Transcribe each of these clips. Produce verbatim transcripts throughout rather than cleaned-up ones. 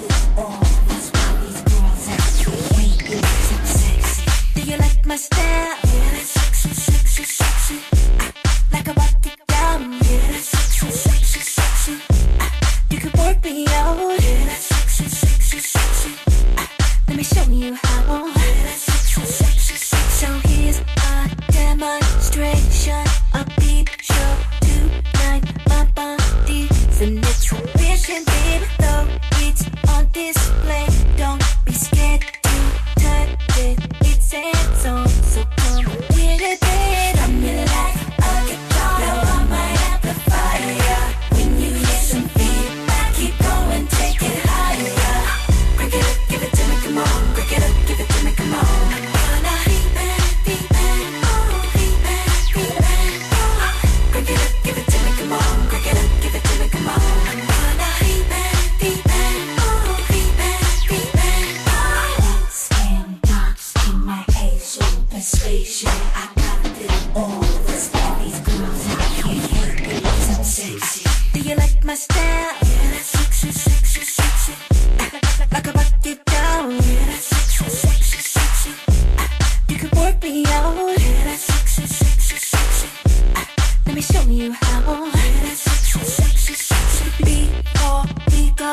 it all. That's why these girls actually hate me, 'cause I'm sexy. Do you like my style? Yeah, that's sexy, sexy, sexy. I like a rock it down. Yeah, that's sexy, sexy, sexy. I, you can work me out. Yeah, that's sexy, sexy, sexy. I, let me show you how. Yeah, that's sexy, sexy, sexy. So here's a demonstration, a peep show tonight. My body's an exhibition, baby. Though it's on display, don't be scared to touch it. It's hands on, so come get it, babe. I'm in like a guitar, blow on my amplifier. When you hear some feedback, keep going, take it higher. Break it up, give it to me, come on. Break it up, give it to me, come on. I'm gonna heat bang, heat bang, oh, heat bang, heat bang, oh. Break it up, give it to me, come on. Break it up, give it to me, come on. I'm gonna heat bang, heat bang, oh, heat bang, heat bang, oh. Skin dark, skin my Asian persuasion. I got it all. That's why these girls out here hate me, 'cause I'm sexy. Do you like my style? Yeah, that's sexy, sexy, sexy. Like a rock it down. Yeah, that's sexy, sexy, sexy. You can work me out. Yeah, that's sexy, sexy, sexy. Let me show you how. Yeah, that's sexy, sexy, sexy. Before we go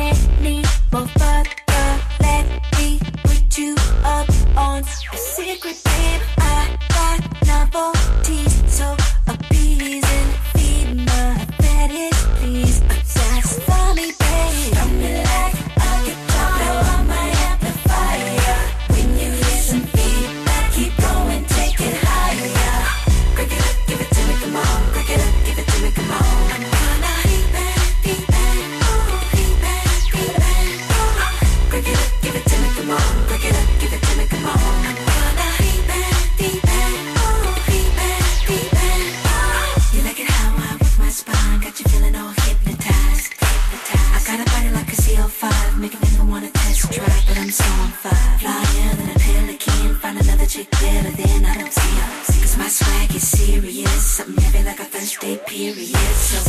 any more further, let me put you up on a secret, babe. I got novelties, so appeasing. Feed my fetish, please. Satisfy me, babe. I'm like a guitar, blow on my amplifier. When you hear some feedback, keep going, take it higher. Break it up, give it to me, come on. Break it up, give it to me, come on. I'm gonna heat bang, heat bang, oh, heat bang, heat bang, oh. Break it up, give it to me, come on. Break it up, give it to me, come on. I'm gonna heat bang, heat bang, oh, heat bang, heat bang, oh. You like it how I work my spine, got you feeling all hypnotized, hypnotized. I got a body like a C L five, make a nigga wanna test drive, but I'm so on fire. Flyer than a pelican, find another chick better than I don't see her. 'Cause my swag is serious, something heavy like a first day period. So